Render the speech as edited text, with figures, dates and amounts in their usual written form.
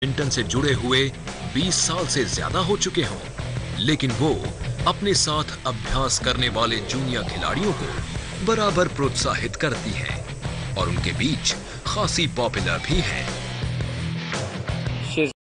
Badminton से जुड़े हुए 20 साल से ज्यादा हो चुके हों, लेकिन वो अपने साथ अभ्यास करने वाले जूनियर खिलाड़ियों को बराबर प्रोत्साहित करती हैं और उनके बीच खासी पॉपुलर भी हैं।